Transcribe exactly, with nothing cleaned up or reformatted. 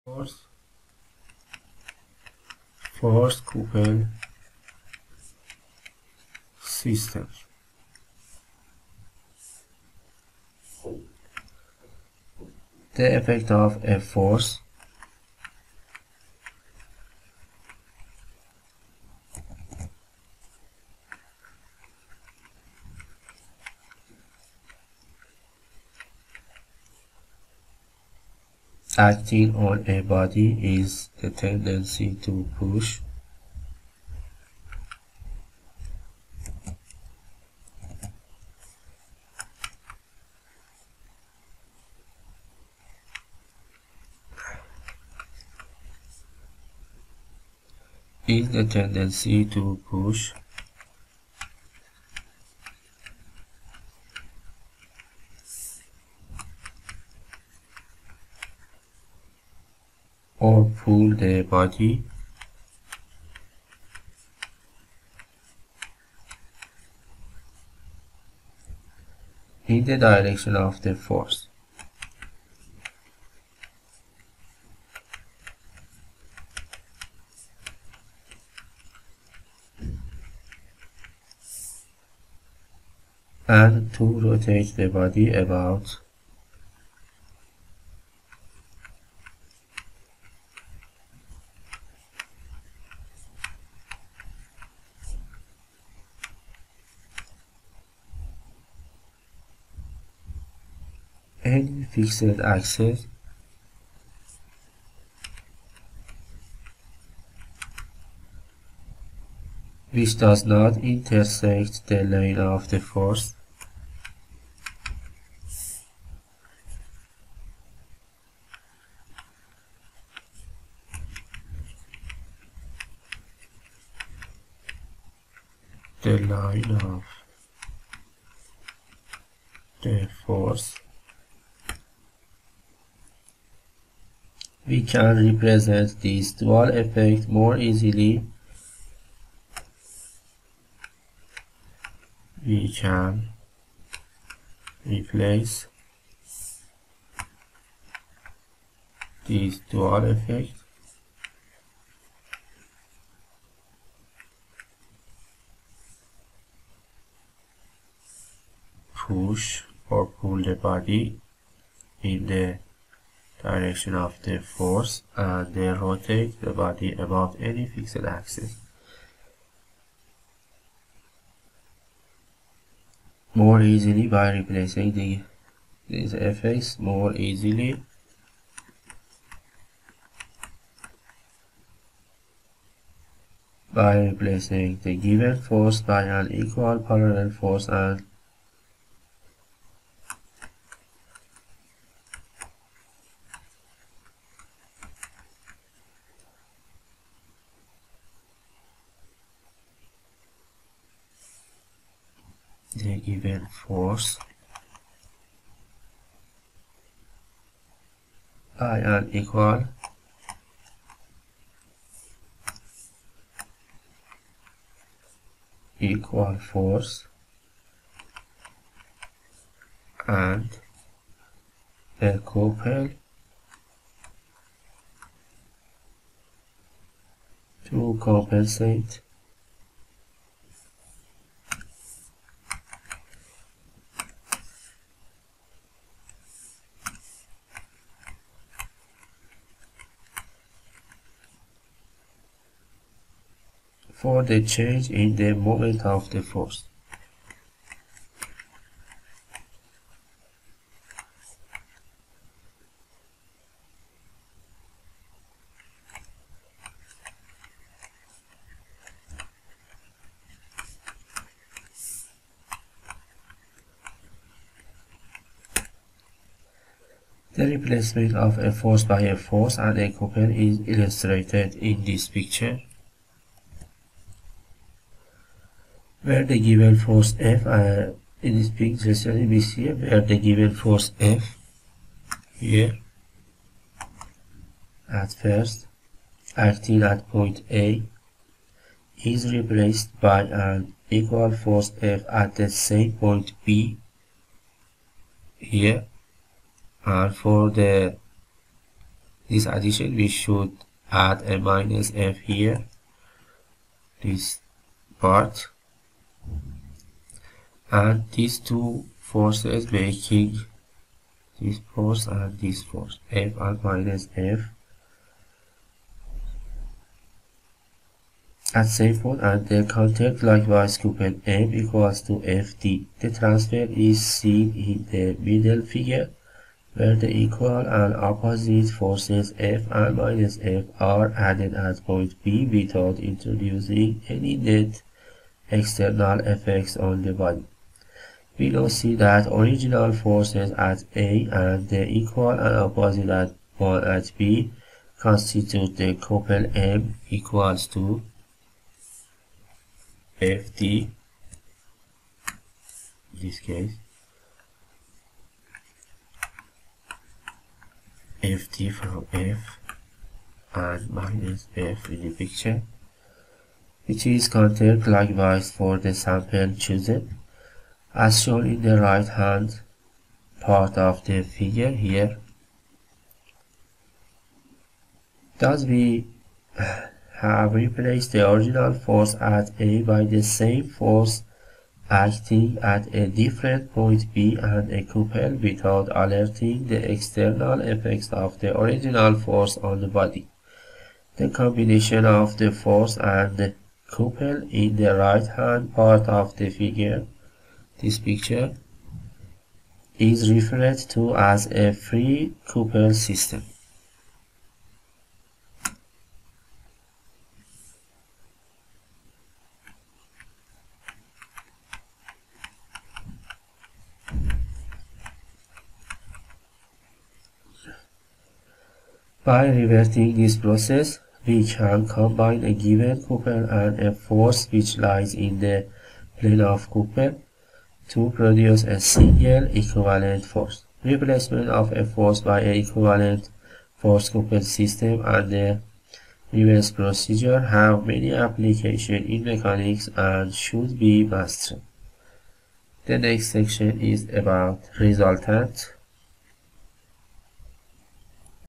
force force couple system. The effect of a force acting on a body is the tendency to push is the tendency to push or pull the body in the direction of the force. And to rotate the body about any fixed axis which does not intersect the line of the force the line of the force. We can represent this dual effect more easily. We can replace this dual effect push or pull the body in the direction of the force and then rotate the body about any fixed axis more easily by replacing the, these effects more easily by replacing the given force by an equal parallel force and the given force by an equal equal force and a couple to compensate for the change in the moment of the force. The replacement of a force by a force and a couple is illustrated in this picture, where the given force F, uh, in this picture we see where the given force F here at first acting at point A is replaced by an equal force F at the same point B here, and for the this addition, we should add a minus F here, this part, and these two forces making this force and this force, F and minus F. At same point, and the counterclockwise couple M equals to F D. The transfer is seen in the middle figure, where the equal and opposite forces F and minus F are added at point B without introducing any net external effects on the body. We now see that original forces at A and the equal and opposite at one at B constitute the couple M equals to F D, in this case, F D from F and minus F in the picture, which is counterclockwise for the sample chosen, as shown in the right hand part of the figure here. Thus we have replaced the original force at A by the same force acting at a different point B and a couple without alerting the external effects of the original force on the body. The combination of the force and the couple in the right hand part of the figure, this picture, is referred to as a free couple system. By reverting this process, we can combine a given couple and a force which lies in the plane of couple to produce a single equivalent force. Replacement of a force by an equivalent force couple system and the reverse procedure have many applications in mechanics and should be mastered. The next section is about resultant.